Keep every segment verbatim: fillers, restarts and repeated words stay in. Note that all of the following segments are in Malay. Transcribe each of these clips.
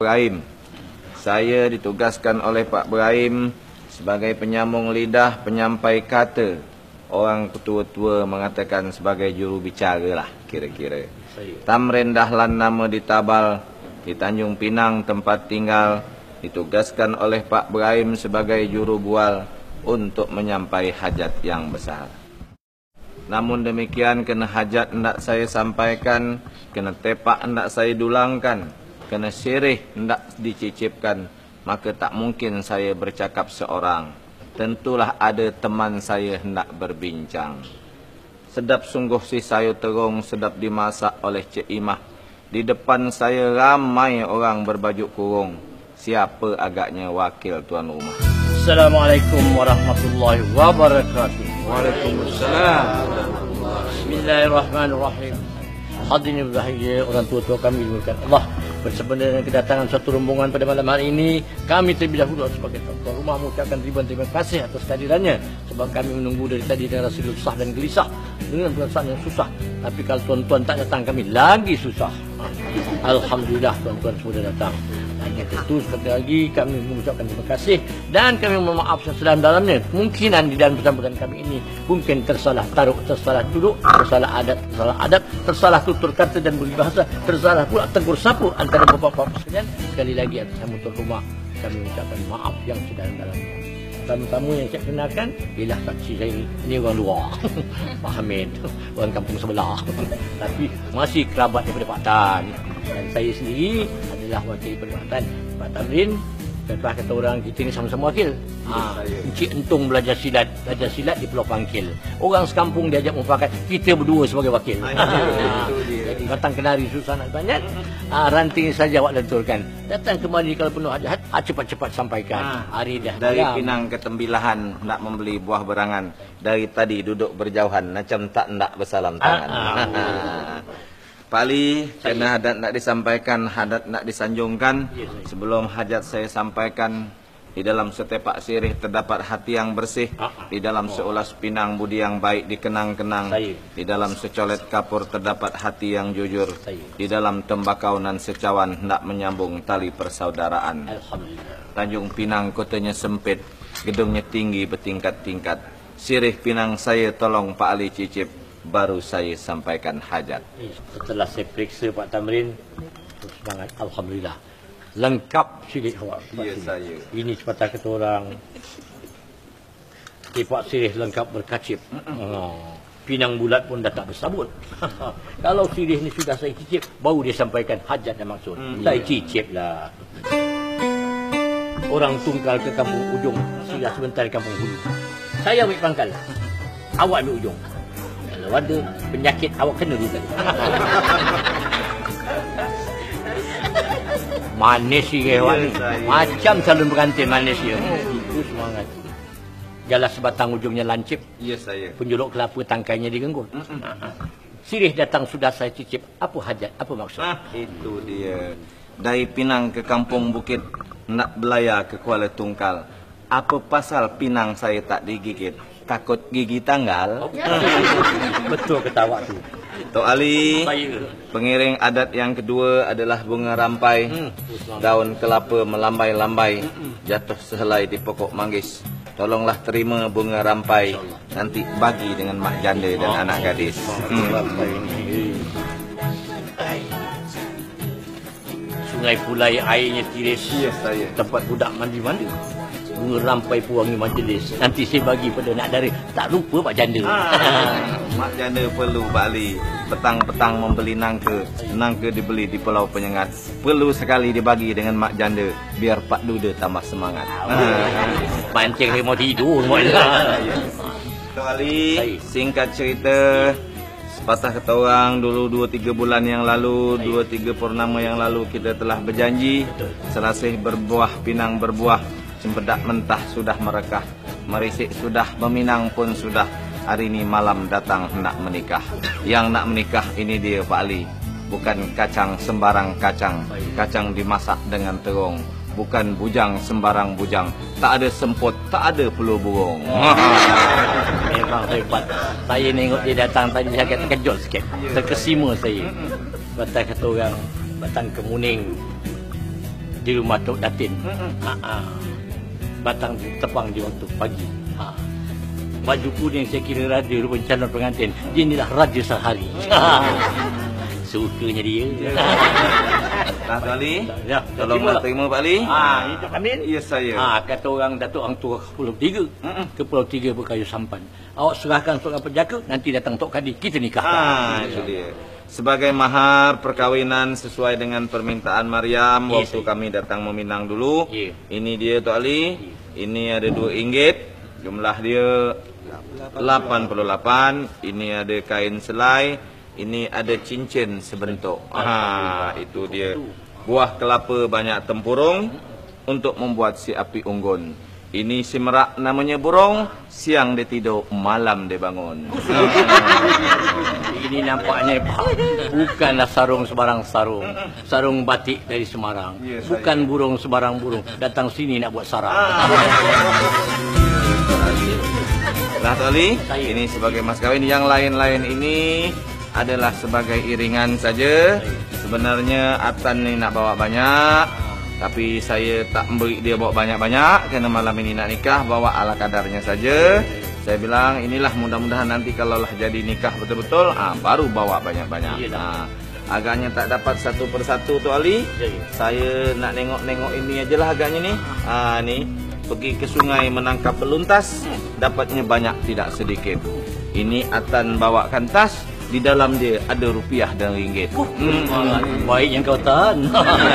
Ibrahim. Saya ditugaskan oleh Pak Ibrahim sebagai penyambung lidah, penyampai kata. Orang tua-tua mengatakan sebagai juru bicara lah kira-kira. Tamrin Dahlan nama di Tabal, di Tanjung Pinang tempat tinggal. Ditugaskan oleh Pak Ibrahim sebagai juru bual untuk menyampai hajat yang besar. Namun demikian, kena hajat hendak saya sampaikan, kena tepak hendak saya dulangkan, kena sirih hendak dicicipkan, maka tak mungkin saya bercakap seorang. Tentulah ada teman saya hendak berbincang. Sedap sungguh si sayur terung, sedap dimasak oleh Cik Imah. Di depan saya ramai orang berbaju kurung. Siapa agaknya wakil tuan rumah? Assalamualaikum warahmatullahi wabarakatuh. Waalaikumsalam. Bismillahirrahmanirrahim. Hadirin berbahagia, orang tua-tua kami dimulakan Allah, bersama dengan kedatangan satu rombongan pada malam hari ini, kami terlebih dahulu sebagai tuan rumah mengucapkan ribuan terima kasih atas kehadirannya, sebab kami menunggu dari tadi dengan rasa susah dan gelisah, dengan perasaan yang susah. Tapi kalau tuan-tuan tak datang, kami lagi susah. Alhamdulillah tuan-tuan semua dah datang. Hanya tentu sekali lagi kami mengucapkan terima kasih dan kami mohon maaf sedalam-dalamnya. Kemungkinan di dalam persambutan kami ini mungkin tersalah taruh, tersalah duduk, tersalah adat, tersalah adab, tersalah tutur kata dan berbahasa, tersalah pula tegur sapu antara bapak-bapak sekalian. Sekali lagi atas nama tuan rumah kami mengucapkan maaf yang sedalam-dalamnya. Tamu-tamu yang saya kenalkan ialah saksi saya ini, ini orang luar. Pak Hamid, orang kampung sebelah. Tapi masih kerabat daripada Pak Tan. Dan saya sendiri adalah wakil perkhidmatan Pak Tamrin. Setelah kata orang, kita ni sama-sama wakil. Ha, Encik Entung belajar silat, belajar silat di Pulau Pangkil. Orang sekampung diajak mufakat, kita berdua sebagai wakil. Ha, jadi datang kenari susah nak banyak. Ha, ranting saja awak lenturkan. Datang kemari kalau penuh hajat, ha, cepat-cepat sampaikan. Ha, hari dah dari dalam. Pinang ke Tembilahan nak membeli buah berangan. Dari tadi duduk berjauhan macam tak nak bersalam tangan. Ha, ha. Pak Ali, kena hadat nak disampaikan, hadat nak disanjungkan. Sebelum hajat saya sampaikan, di dalam setepak sirih terdapat hati yang bersih. Di dalam seulas pinang budi yang baik dikenang-kenang. Di dalam secolet kapur terdapat hati yang jujur. Di dalam tembakau nan secawan hendak menyambung tali persaudaraan. Tanjung Pinang kotanya sempit, gedungnya tinggi bertingkat-tingkat. Sirih pinang saya tolong Pak Ali cicip, baru saya sampaikan hajat. Setelah saya periksa Pak Tamrin, semangat, alhamdulillah. Lengkap sirih awak. Ya, saya. Ini sepatah kata orang, Pak sirih lengkap berkacip. Oh, pinang bulat pun dah tak bersabut. Kalau sirih ni sudah saya cicip, baru dia sampaikan hajat dan maksud. Hmm, saya iya. Cicip lah. Orang tungkal ke kampung ujung, sudah sebentar di kampung hulu. Saya ambil pangkal, awak ambil ujung. Kalau ada penyakit, awak kena dulu. Manis si awak ni. Macam calon pengantin manis dia. Itu semangat. Galas sebatang ujungnya lancip. Ya, saya. Penjuluk kelapa tangkainya digenggut. Sirih datang sudah saya cicip. Apa hajat? Apa maksud? Ah, itu dia. Dari Pinang ke Kampung Bukit, nak belayar ke Kuala Tungkal. Apa pasal pinang saya tak digigit? Takut gigi tanggal? Oh, betul ketawa tu. Tok Ali, pengiring adat yang kedua adalah bunga rampai. Hmm. Daun kelapa melambai-lambai, jatuh sehelai di pokok manggis. Tolonglah terima bunga rampai, nanti bagi dengan mak janda dan oh, anak gadis. Hmm. Sungai Pulai airnya tiris. Ya, saya. Tempat budak mandi-mandi. Bunga rampai pewangi majlis. Nanti saya bagi pada nak dara. Tak lupa Pak Janda. Ah, mak janda perlu Pak Ali. Petang-petang membeli nangka. Nangka dibeli di Pulau Penyengat. Perlu sekali dibagi dengan mak janda. Biar Pak Duda tambah semangat. Mancing dia mau tidur. Tok Ali, singkat cerita. Sepatah kata orang, dulu dua tiga bulan yang lalu, dua tiga purnama yang lalu kita telah berjanji. Selasih berbuah, pinang berbuah. Cempedak mentah sudah merekah, merisik sudah, meminang pun sudah. Hari ini malam datang nak menikah. Yang nak menikah ini dia Pak Ali. Bukan kacang sembarang kacang. Kacang dimasak dengan terung. Bukan bujang sembarang bujang. Tak ada semput, tak ada peluh burung. Memang hebat. Saya tengok dia datang tadi, saya agak terkejut sikit. Terkesima saya. Batang kata orang, batang kemuning. di rumah Tok Datin. Ha -ha. Batang tepang di waktu pagi. Ha. Baju kuning saya kira raja rupanya calon pengantin. Dia inilah raja sehari. Sukanya dia. Nah, Pak Ali, Ya, tolonglah terima Pak Ali. Ah, itu Kamil. Ya saya. Ah, kata orang Datuk Ang Tua ke Pulau Tiga. Ke Pulau Tiga berkayu sampan. Awak serahkan seorang penjaga, nanti datang Tok Kadi, kita nikah. Ah, itu dia. Sebagai mahar perkawinan sesuai dengan permintaan Maryam Yes, waktu yes. kami datang meminang dulu. Yeah. Ini dia Tok Ali. Ini ada dua ringgit. Jumlah dia lapan puluh lapan. Ini ada kain selai. Ini ada cincin sebentuk. Ah, itu dia. Buah kelapa banyak tempurung untuk membuat si api unggun. Ini si merak namanya burung, siang dia tidur, malam dia bangun. Ini nampaknya bukanlah sarung sebarang sarung. Sarung batik dari Semarang. Ya, Bukan burung sebarang burung. Datang sini nak buat sarang. Nah, Toli, Saya. ini sebagai mas kawin. Yang lain-lain ini adalah sebagai iringan saja. Sebenarnya Atan ni nak bawa banyak, tapi saya tak beri dia bawa banyak-banyak kerana malam ini nak nikah, bawa ala kadarnya saja. Saya bilang inilah mudah-mudahan nanti kalau lah jadi nikah betul-betul, ah, baru bawa banyak-banyak. Ah, agaknya tak dapat satu persatu tu Ali. Saya nak nengok-nengok ini aja lah agaknya ni. Ah, ni pergi ke sungai menangkap beluntas, dapatnya banyak tidak sedikit. Ini Atan bawakan tas. Di dalam dia ada rupiah dan ringgit. Hmm. Baik yang kau tahan.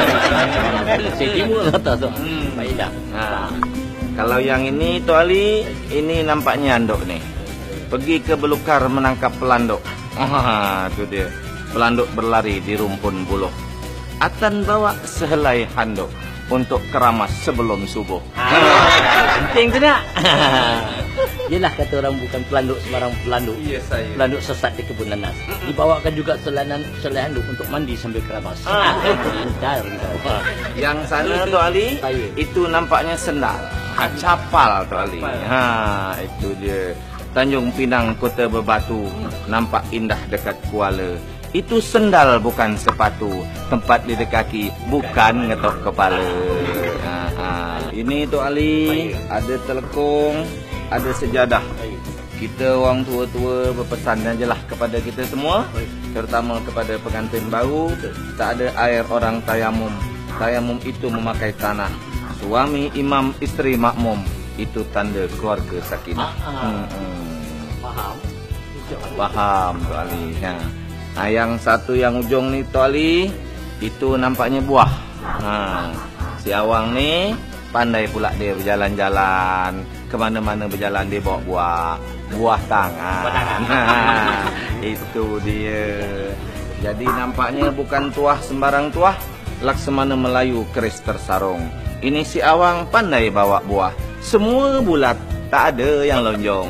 Saya timur lah tak tu. Baiklah. Nah, kalau yang ini tu Ali, ini nampaknya anduk ni. Pergi ke belukar menangkap pelanduk. Ah, tu dia. Pelanduk berlari di rumpun buluh. Atan bawa sehelai handuk untuk keramas sebelum subuh. Penting tu nak. Yelah kata orang bukan pelanduk sembarang pelanduk. Ya saya. Pelanduk sesat di kebun nanas. Dibawakan juga selanan selai handuk untuk mandi sambil keramas. Pintar kau. Yang sana tu Ali, Saya. itu nampaknya sendal. Ha, capal tu Ali. Ha, itu dia. Tanjung Pinang Kota Berbatu, nampak indah dekat Kuala. Itu sendal bukan sepatu, tempat di kaki bukan ngetok kepala. Ha, ha. Ini tu Ali, ada telekung, ada sejadah. Kita orang tua-tua berpesan ajalah kepada kita semua, terutama kepada pengantin baru, tak ada air orang tayamum. Tayamum itu memakai tanah. Suami imam, isteri makmum, itu tanda keluarga sakinah. Hmm, hmm. Faham? Faham tu Ali. Ha. Nah, yang satu yang ujung ni tu Ali, itu nampaknya buah. Ha. Si awang ni pandai pula dia berjalan-jalan, ke mana-mana berjalan dia bawa buah, buah tangan. Ha. Itu dia. Jadi nampaknya bukan tuah sembarang tuah, laksamana Melayu keris tersarung. Ini si awang pandai bawa buah, semua bulat, tak ada yang lonjong.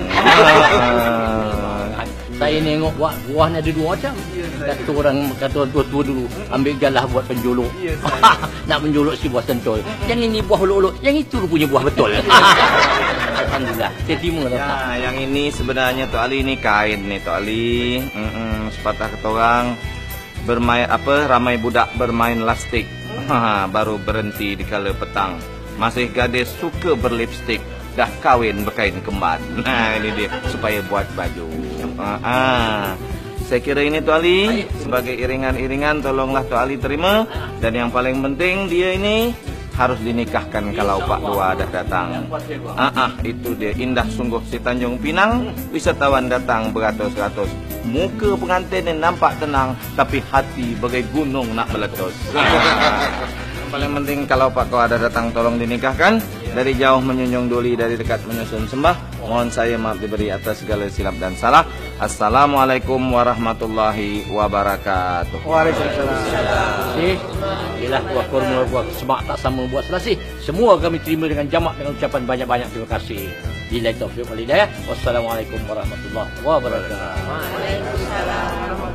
Saya nengok buah, buah ni ada dua macam. Kata orang, kata orang tua-tua dulu, ambil galah buat penjolok. Nak menjolok si buah sentoy. Yang ini buah uluk-uluk, yang itu punya buah betul. Alhamdulillah, saya terima lah. Ya, yang ini sebenarnya Tok Ali ni kain ni Tok Ali. Mm-mm, sepatah kata orang bermain apa, ramai budak bermain lastik. Ha, baru berhenti di kala petang. Masih gadis suka berlipstik. Dah kahwin berkain kemban. Nah, ini dia supaya buat baju. Ah, ah. Saya kira ini Tok Ali sebagai iringan-iringan, tolonglah Tok Ali terima. Dan yang paling penting dia ini harus dinikahkan kalau Pak Dua dah datang. Ah, ah, itu dia indah sungguh si Tanjung Pinang. Wisatawan datang beratus-ratus. Muka pengantin ni nampak tenang, tapi hati bagai gunung nak meletus. Yang paling penting kalau Pak Dua ada datang, tolong dinikahkan. Dari jauh menyunjung duli, dari dekat menyusun sembah. Mohon saya maaf diberi atas segala silap dan salah. Assalamualaikum warahmatullahi wabarakatuh. Waalaikumsalam. Terima Ialah buah kurma, buah semak tak sama buah selasih. Semua kami terima dengan jamak dengan ucapan banyak-banyak terima kasih. Billahi taufiq wal hidayah. Wassalamualaikum warahmatullahi wabarakatuh. Waalaikumsalam.